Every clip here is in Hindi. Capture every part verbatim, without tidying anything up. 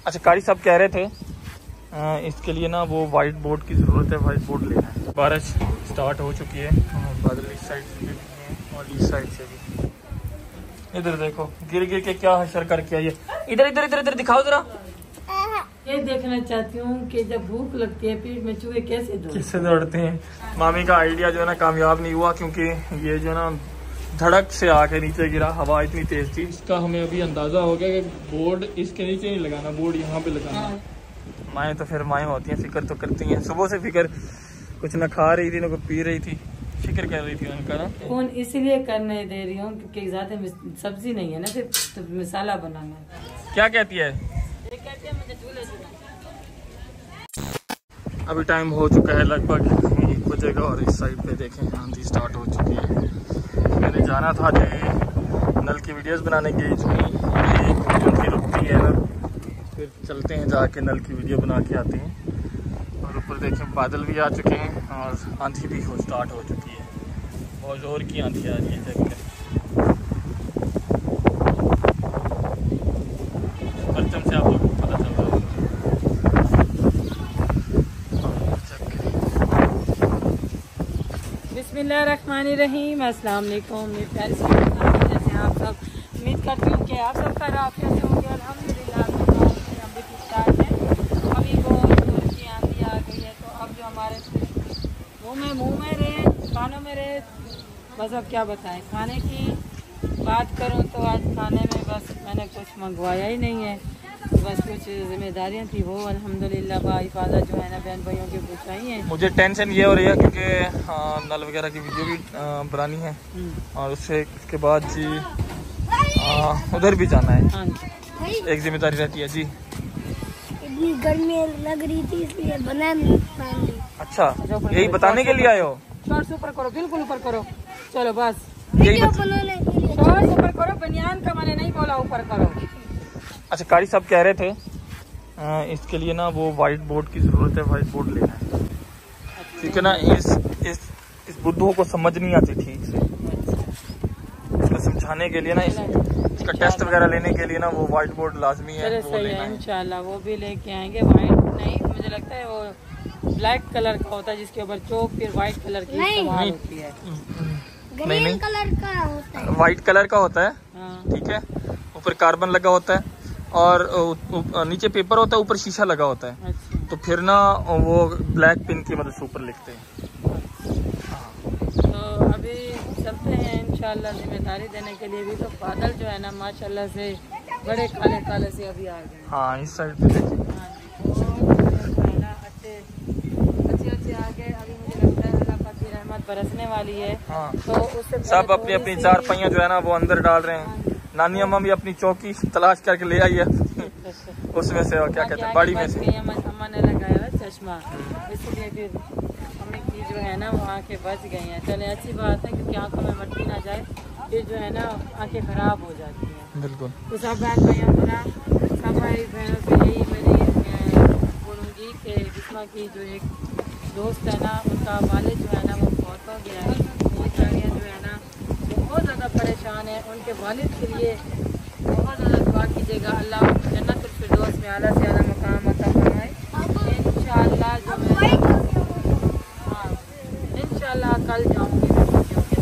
अच्छा, कारी साहब कह रहे थे आ, इसके लिए ना वो वाइट बोर्ड की ज़रूरत है, वाइट बोर्ड लेना है। बारिश स्टार्ट हो चुकी है, बादल इस साइड से भी हैं और इस साइड से भी। इधर देखो गिर गिर के क्या हशर करके आई है। इधर इधर इधर इधर दिखाओ जरा। ये देखना चाहती हूँ कि जब भूख लगती है पेट में चूहे कैसे दौड़ते किससे दौड़ते हैं। मामी का आइडिया जो है ना कामयाब नहीं हुआ, क्योंकि ये जो ना धड़क से आके नीचे गिरा, हवा इतनी तेज थी। इसका हमें अभी अंदाजा हो गया कि बोर्ड इसके नीचे नहीं लगाना, बोर्ड यहाँ पे लगाना। हाँ। माएँ तो फिर माएँ होती हैं, फिक्र तो करती हैं। सुबह से फिक्र, कुछ ना खा रही थी ना कुछ पी रही थी, फिक्र कर रही थी उनका ना। फोन इसलिए करने दे रही हूँ क्योंकि ज्यादा सब्जी नहीं है ना, सिर्फ तो मसाला बनाना है। क्या कहती है? ये कहती है मुझे झूले झूलना। अभी टाइम हो चुका है लगभग एक बजे का और इस साइड पे देखें आंधी स्टार्ट हो चुकी है। मैंने जाना था जो नल की वीडियोस बनाने के लिए रुकती है ना, फिर चलते हैं जाके नल की वीडियो बना के आते हैं। और ऊपर देखें बादल भी आ चुके हैं और आंधी भी हो स्टार्ट हो चुकी है, बहुत ज़ोर की आंधी आ रही है। देख के परचम से आप लोगों को पता चल रहा है। बिस्मिल्लाहिर्रहमानिर्रहीम, अस्सलाम वालेकुम। मेरे प्यारे से जैसे आप सब, उम्मीद करती हूँ कि आप सब खैर आफियत से होंगे। अल्हम्दुलिल्लाह हम भी ठीक ठाक हैं। अभी बहुत जोर की आंधी आ गई है, तो अब जो हमारे मुँह में मुँह में रहे, खानों में रहे, बस अब क्या बताएं। खाने की बात करूँ तो आज खाने में बस मैंने कुछ मंगवाया ही नहीं है, बस कुछ जिम्मेदारियाँ थी वो अल्हम्दुलिल्लाह हिफाजत जो है ना बहन भाइयों की पूछाई है। मुझे टेंशन ये हो रही है क्योंकि नल वगैरह की वीडियो भी बनानी है और उससे उसके बाद जी उधर भी जाना है। हाँ। एक जिम्मेदारी रहती है जी। इतनी गर्मी लग रही थी इसलिए बना पहन ली। अच्छा, यही बताने के लिए आए हो? शॉर्ट्स ऊपर करो, बिल्कुल ऊपर करो, चलो बस यही बनाने के लिए शॉर्ट्स ऊपर करो, बनियान का मैंने नहीं बोला ऊपर करो। अच्छा, कारी साहब कह रहे थे आ, इसके लिए ना वो वाइट बोर्ड की ज़रूरत है, वाइट बोर्ड लेना है। क्योंकि ना इस इस इस बुद्धू को समझ नहीं आती ठीक से, इसको समझाने के लिए ना इस, इसका टेस्ट वगैरह लेने के लिए ना वो वाइट बोर्ड लाजमी है। वो सही है, इंशाल्लाह वो भी लेके आएंगे। वाइट नहीं, मुझे लगता है वो ब्लैक कलर का होता है जिसके ऊपर चौक फिर वाइट कलर की इस्तेमाल होती है। नहीं नहीं, कलर का होता है, वाइट कलर का होता है। ठीक है, ऊपर कार्बन लगा होता है और नीचे पेपर होता है, ऊपर शीशा लगा होता है। अच्छा। तो फिर ना वो ब्लैक पिन की मदद से ऊपर लिखते हैं। तो अभी चलते हैं इंशाल्लाह जिम्मेदारी देने के लिए भी। तो बादल जो है ना माशाल्लाह से बड़े काले काले से अभी आ गए। हाँ, इस साइड पे देखिए। हाँ जी, जो है ना अच्छे अच्छे अच्छे आ गए। अभी मुझे लगता है अल्लाह पाक की रहमत बरसने वाली है। हाँ। तो उससे सब अपनी अपनी चार पहियां जो है ना वो अंदर डाल रहे हैं। नानी अम्मा भी अपनी चौकी तलाश करके ले आई है उसमें से, और क्या कहते हैं बाड़ी में से। अम्मा ने लगाया है चश्मा, इसलिए फिर मम्मी की जो है ना वो आंखें बच गई हैं। चले अच्छी बात है, क्योंकि आंखों में मट्टी ना जाए, फिर जो है ना आंखें खराब हो जाती हैं। बिल्कुल। तो सब बहन भाइयों को ना, सब भाई बहनों को यही मेरी बोलूँगी कि बिस्मा की जो एक दोस्त है ना, उनका वालिद जो है ना वो बहुत हो गया है। बेचारियाँ जो है ना बहुत ज़्यादा परेशान है। उनके वालिद के लिए बहुत ज़्यादा दुआ कीजिएगा, अल्लाह जन्नतुल फिरदौस में आला से आला मकाम अता फरमाए इंशाअल्लाह। जो मैं हाँ इंशाअल्लाह कल जाऊँगी बच्चियों के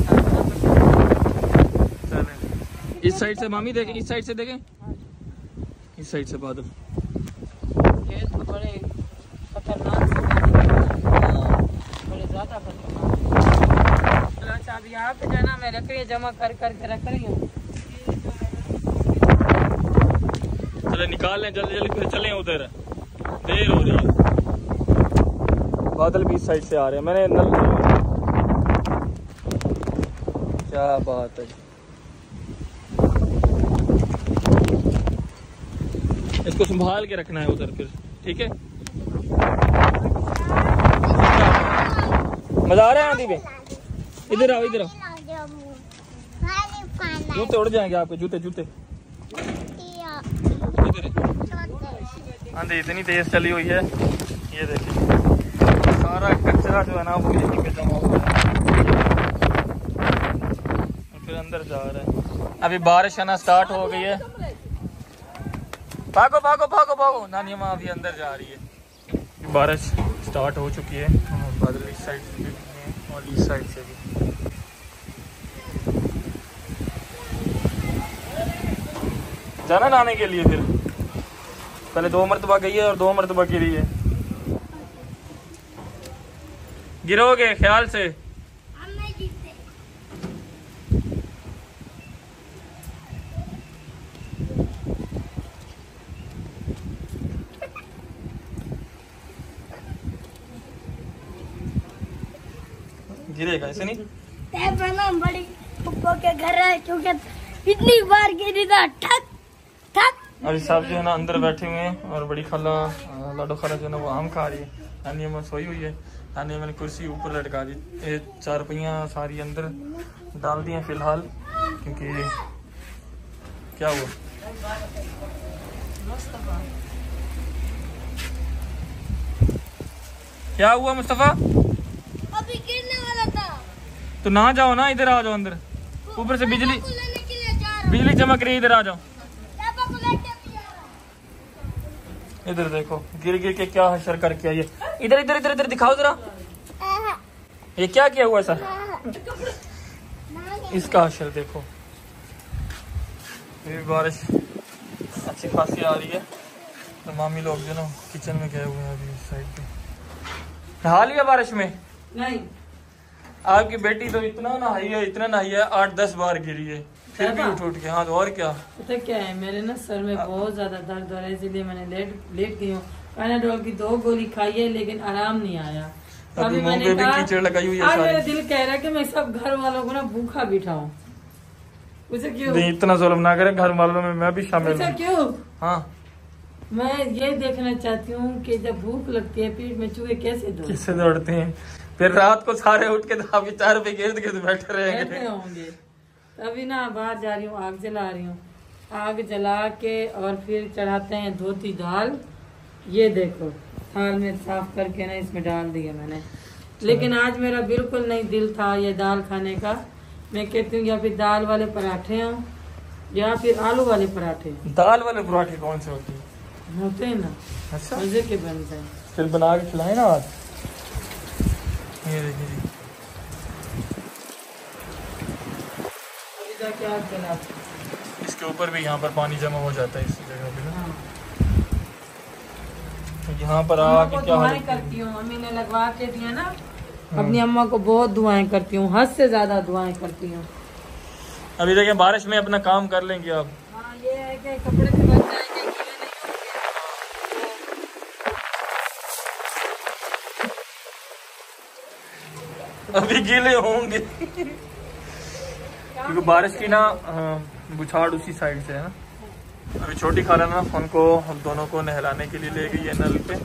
साथ। इस साइड से मामी देखें, इस साइड से देखें, इस साइड से बादल ये तो बड़े खतरनाक से बड़े ज़्यादा खतरनाक। अच्छा, अभी यहाँ पे जो है ना मैं लकड़ियाँ जमा कर कर के रख रही हूँ। चले निकाल लें जल्दी जल्दी, फिर चलें उधर, देर हो रही है। बादल भी इस साइड से आ रहे हैं। मैंने नल, क्या बात है, इसको संभाल के रखना है उधर फिर, ठीक है। मजा आ रहा है आंधी में? इधर आओ, इधर आओ, जूते उड़ जाएंगे आपके, जूते जूते। आंधी इतनी तेज चली हुई है, ये देखिए सारा कचरा जो है ना वो यहीं पे जमा हुआ है, फिर अंदर जा रहा है। अभी बारिश आना स्टार्ट हो गई है, भागो भागो भागो भागो। नानी अम्मा अभी अंदर जा रही है। बारिश स्टार्ट हो चुकी है, बादल इस साइड से भी हैं और इस साइड से भी। जाना नहाने के लिए, फिर पहले दो मरतबा गई है और दो मरतबा गिरी है। गिरोगे ख्याल से। गिरेगा ऐसे नहीं। बड़ी पप्पो के घर है क्योंकि इतनी बार गिरी था ठक ठक। अभी साहब जो है ना अंदर बैठे हुए हैं और बड़ी खाला लाडो खाला जो है ना वो आम खा रही है। नानी अम्मा सोई हुई है। नानी अम्मा ने कुर्सी ऊपर लटका दी। ये चार पहियाँ सारी अंदर डाल दी हैं फिलहाल, क्योंकि क्या हुआ क्या हुआ मुस्तफा? अभी गिरने वाला था। तो ना जाओ ना, इधर आ जाओ अंदर। ऊपर से बिजली बिजली चमक रही है, इधर आ जाओ। इधर देखो गिर गिर के क्या हशर करके आई है। इधर इधर इधर इधर दिखाओ जरा, ये क्या किया हुआ ऐसा? इसका हशर देखो। फिर बारिश अच्छी खासी आ रही है तो मामी लोग जो ना किचन में गए हुए हैं अभी इस साइड पे। नहा लिया बारिश में? नहीं। आपकी बेटी तो इतना नहाई है, इतना नहाई है, आठ दस बार गिरी है, फिर भी उठ उठ के। हाँ तो और क्या। पता क्या है, मेरे ना सर में बहुत ज्यादा दर्द हो रहा है, इसलिए मैंने लेट लेट गई हूँ। पैनाडोल की दो गोली खाई है लेकिन आराम नहीं आया। अभी मैंने कहा कीचड़ लगाई हुई है। आज मेरा दिल कह रहा है कि मैं सब घर वालों को ना भूखा बिठाऊं। पूछा क्यों? नहीं इतना जुल्म ना करें, घर वालों में मैं भी शामिल पूछा हूँ। क्यों? हाँ मैं ये देखना चाहती हूँ कि जब भूख लगती है पेट में चूहे कैसे दौड़ते किससे दौड़ते हैं। फिर रात को सारे उठ के आपके चार पे गिर्द गिर्द बैठे रहेंगे होंगे। अभी ना बाहर जा रही हूँ, आग जला रही हूँ। आग जला के और फिर चढ़ाते हैं धोती दाल। ये देखो थाल में साफ करके ना इसमें डाल दिया मैंने, लेकिन आज मेरा बिल्कुल नहीं दिल था ये दाल खाने का। मैं कहती हूँ या फिर दाल वाले पराठे हों या फिर आलू वाले पराठे। दाल वाले पराठे कौन से होते हैं? होते हैं ना, अच्छा मजे के बनते हैं। फिर बना के खिलाए ना आज। ये देखिए जी अभी जाके आग जला। इसके ऊपर भी यहाँ पर पानी जमा हो जाता है इस जगह पे ना। यहाँ पर आके क्या दुआएं करती हूँ, मम्मी ने लगवा के दिया ना, अपनी अम्मा को बहुत दुआएं करती हूँ, हद से ज्यादा दुआएं करती हूँ। अभी देखिए बारिश में अपना काम कर लेंगे आप। हाँ ये है कि कपड़े से बच जाएंगे, गीले नहीं होंगे। अभी गीले होंगे क्योंकि बारिश की ना बुछाड़ उसी साइड से है ना। अभी छोटी खाला ना उनको हम दोनों को नहलाने के लिए ले गई है नल पे।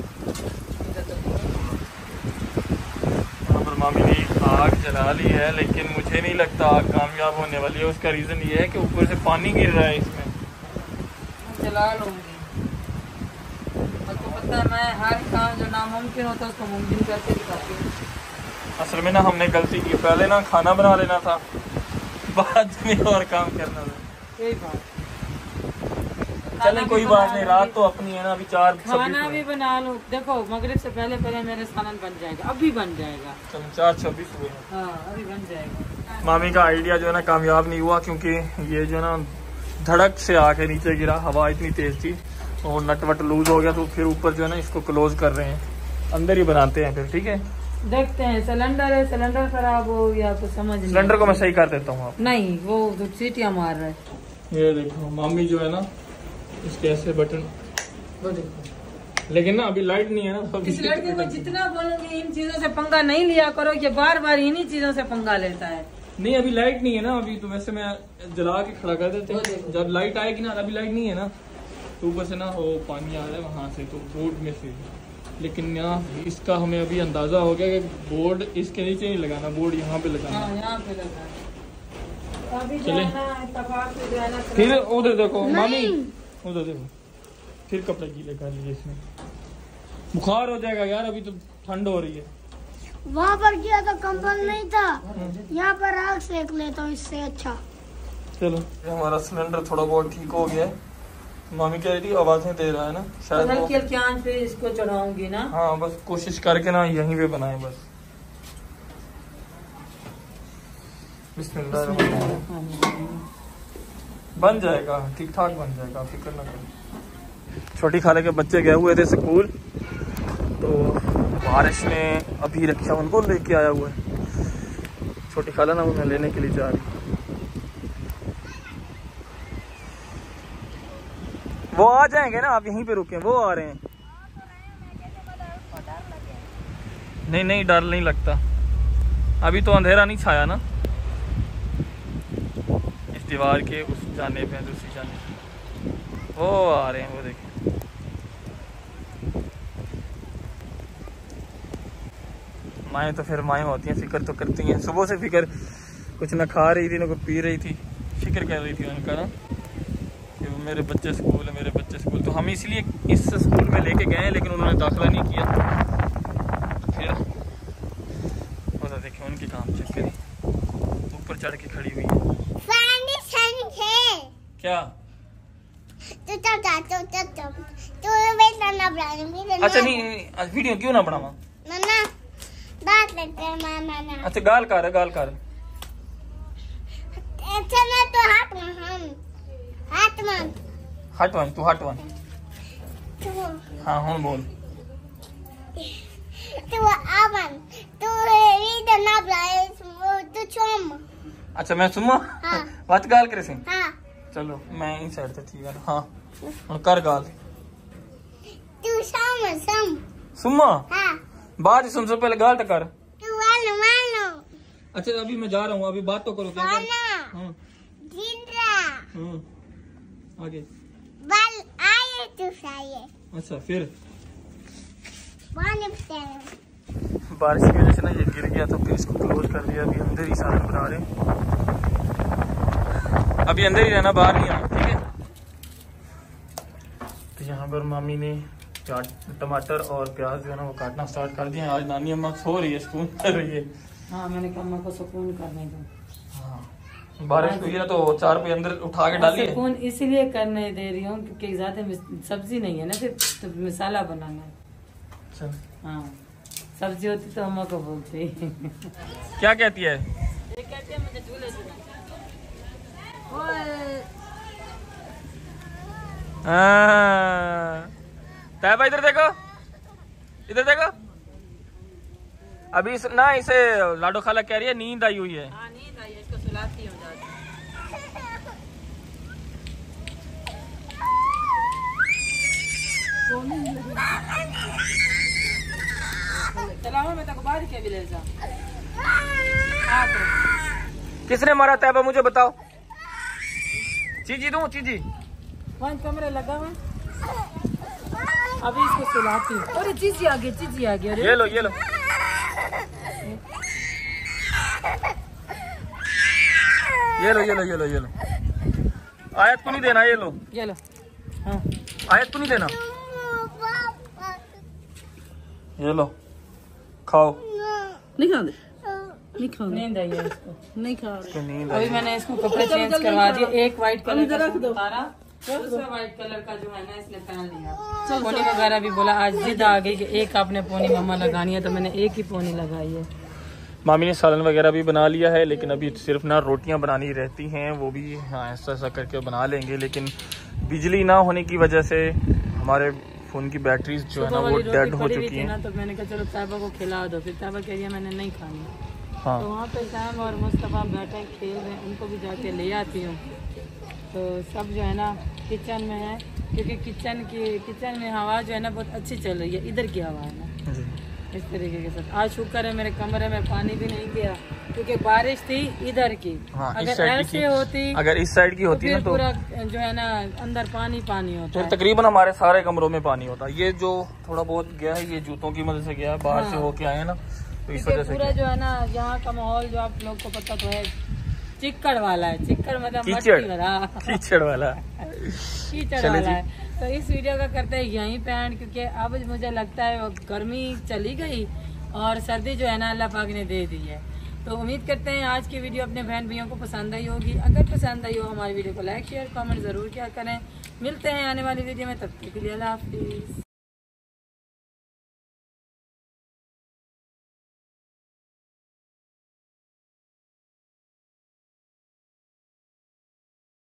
यहाँ पर मामी ने आग जला ली है, लेकिन मुझे नहीं लगता आग कामयाब होने वाली है। उसका रीज़न ये है कि ऊपर से पानी गिर रहा है इसमें। जला लूंगी। आपको पता है मैं हर काम जो नामुमकिन होता है उसको मुमकिन करके दिखाती हूँ। असल में ना हमने गलती की, पहले ना खाना बना लेना था, बाद में और काम करना था। कोई बात चलें कोई बात नहीं, रात तो अपनी है ना। अभी चार खाना भी बना लो। देखो मगरिब से पहले पहले मेरे सालन बन जाएगा, अभी बन जाएगा। चलो चार छब्बीस हुए हैं। हाँ अभी बन जाएगा। मामी का आइडिया जो है ना कामयाब नहीं हुआ, क्योंकि ये जो है ना धड़क से आके नीचे गिरा, हवा इतनी तेज थी और नट वट लूज हो गया। तो फिर ऊपर जो है ना इसको क्लोज कर रहे हैं, अंदर ही बनाते हैं फिर। ठीक है देखते हैं। सिलेंडर है, सिलेंडर खराब हो या तो समझ नहीं। सिलेंडर को मैं सही कर देता हूँ। आप नहीं वो तो सीटियाँ मार रहा है। ये देखो मामी जो है ना इसके ऐसे बटन, वो देखो। लेकिन ना अभी लाइट नहीं है ना, तो इस लड़के को जितना बोलूंगी इन चीजों से पंगा नहीं लिया करो, ये बार बार इन्हीं चीजों से पंगा लेता है। नहीं अभी लाइट नहीं है ना। अभी तो वैसे मैं जला के खड़ा कर देते हैं, जब लाइट आएगी ना। अभी लाइट नहीं है ना, तो ऊपर से ना वो पानी आ रहा है वहाँ से, तो बोर्ड में से। लेकिन यहाँ इसका हमें अभी अंदाजा हो गया कि बोर्ड इसके नीचे नहीं लगाना, बोर्ड यहाँ पे लगाना। हाँ, यहाँ पे लगाना। अभी चले फिर उधर देखो मामी, उधर देखो फिर कपड़े गीले कर लिए इसमें। बुखार हो जाएगा यार, अभी तो ठंड हो रही है। वहाँ पर किया तो कंबल नहीं था, यहाँ पर आग सेक लेता हूँ, इससे अच्छा। चलो हमारा सिलेंडर थोड़ा बहुत ठीक हो गया है। मामी कह रही थी आवाजें दे रहा है ना शायद वो... हल्की हल्की आंच पे इसको चढ़ाऊंगी ना। हाँ बस कोशिश करके ना यहीं पे बनाए बस। बिस्मिल्लाह। बन जाएगा, ठीक ठाक बन जाएगा, फिक्र ना करो। छोटी खाले के बच्चे गए हुए थे स्कूल, तो बारिश ने अभी रक्षा उनको लेके आया हुआ है। छोटी खाला ना उन्हें लेने के लिए जा रही। वो आ जाएंगे ना, आप यहीं पे रुके, वो आ रहे हैं। नहीं नहीं डर नहीं लगता, अभी तो अंधेरा नहीं छाया ना। इस दीवार के उस जाने पे दूसरी जाने पे वो आ रहे हैं, वो देखिए। माएँ तो फिर माएँ होती हैं, फिक्र तो करती हैं। सुबह से फिक्र, कुछ ना खा रही थी ना कुछ पी रही थी, फिक्र कर रही थी उनका ना कि मेरे बच्चे स्कूल है, मेरे बच्चे स्कूल। तो हम इसलिए इस स्कूल में लेके गए हैं, लेकिन उन्होंने दाखिला नहीं किया। फिर वो तो देखिए उनके काम चेक करें, ऊपर चढ़ के खड़ी हुई है। क्या तो तो तो तो तो तो वेट ना बनाऊंगी। अच्छा नहीं वीडियो क्यों ना बनावा मम्मा, बात करते हैं मामा ना। अच्छा गाल कर गाल कर। अच्छा ना तो हाथ में हम हाथ में हट वन तू हट वन। हाँ हूँ बोल। तो आवन तो वेट ना बनाए तो चुम। अच्छा मैं सुमा। हाँ। बात गाल करे से। हाँ चलो मैं इन साइड से ठीक है। हाँ और कर गाल तू सम सम सुमा। हाँ बात सुन से पहले गाल टकर। तू वालो वालो। अच्छा अभी मैं जा रहा हूँ, अभी बात तो करो। क्या कर? हाँ जिंद्रा हाँ आगे बल आए तू साये। अच्छा फिर पानी पिए। बारिश की वजह से ना ये गिर गया, तो फिर इसको क्लोज कर दिया। अभी अंदर ही सालन बना रहे हैं, अभी अंदर ही रहना, बाहर नहीं आना, ठीक है। तो यहाँ पर मामी ने टमाटर और प्याज जो है ना वो काटना स्टार्ट कर दिया। आज नानी अम्मा सो रही है, सुकून कर रही है। हाँ मैंने कहा अम्मा को सुकून करने दो। हाँ बारिश हुई है तो चार पे अंदर उठा के डाली है। सुकून इसलिए करने दे रही हूँ क्योंकि ज्यादा सब्जी नहीं है ना, सिर्फ तो मसाला बनाना है। अच्छा हाँ सब्जी होती तो अम्मा को बोलती। क्या कहती है? ये कहती है मुझे झूले झूले। तैयबा इधर देखो, इधर देखो। अभी इस, ना इसे लाडो खाला कह रही है नींद आई हुई है। हाँ नींद आई है, इसको सुलाती हूँ जाके। चलाओ मैं तक बाद के भी ले जा। किसने मारा तैयबा मुझे बताओ। चीजी दूं चीजी। वहाँ कमरे लगा हुआ, अभी इसको सुलाती हूँ। अरे चीजी आ गई, चीजी आ गई। ये लो ये लो ये लो ये लो ये लो ये लो। आयत को नहीं देना, ये लो ये लो। हाँ आयत को नहीं देना, ये लो खाओ। नहीं खा दे, नहीं खा। नींद आई है इसको, नहीं खा रही। नींद अभी मैंने इसको कपड़े चेंज करवा दिए। एक व्हाइट कलर का रख दो, दूसरा व्हाइट कलर का जो है ना इसने पहन लिया। पोनी वगैरह भी बोला, आज जिद आ गई कि एक आपने पोनी मम्मा लगानी है, तो मैंने एक ही पोनी लगाई है। मामी ने सालन वगैरह भी बना लिया है, लेकिन अभी सिर्फ ना रोटियां बनानी रहती हैं, वो भी हाँ ऐसा ऐसा करके बना लेंगे। लेकिन बिजली ना होने की वजह से हमारे फ़ोन की बैटरीज जो है ना वो डेड हो चुकी हैं। तो मैंने कहा चलो तैयबा को खिला दो, फिर तैयबा कह रही है मैंने नहीं खानी। हाँ तो वहाँ पे सैम और मुस्तफ़ा बैठे खेल रहे हैं, उनको भी जाके ले आती हूँ। तो सब जो है ना किचन में है, क्योंकि किचन की किचन में हवा जो है ना बहुत अच्छी चल रही है, इधर की हवा है ना इस तरीके के साथ। आज शुक्र है मेरे कमरे में पानी भी नहीं गया, क्योंकि बारिश थी इधर की। हाँ, अगर ऐसे होती, अगर इस साइड की होती तो ना तो पूरा जो है ना अंदर पानी पानी होता फिर है। तकरीबन हमारे सारे कमरों में पानी होता है। ये जो थोड़ा बहुत गया है, ये जूतों की मदद से गया है, बाहर से होके आए हैं ना, तो इस वजह से पूरा जो है ना यहाँ का माहौल जो आप लोग को पता तो है, चिक्कड़ वाला है। चिक्कड़ मतलब कीचड़ मट्टी वाला, कीचड़ वाला कीचड़ वाला है। तो इस वीडियो का करते हैं यहीं पे एंड, क्योंकि अब मुझे लगता है गर्मी चली गई और सर्दी जो है ना अल्लाह पाक ने दे दी है। तो उम्मीद करते हैं आज की वीडियो अपने बहन भाइयों को पसंद आई होगी। अगर पसंद आई हो हमारी वीडियो को लाइक शेयर कमेंट ज़रूर किया करें। मिलते हैं आने वाली वीडियो में, तब तक के लिए अल्लाह हाफिज।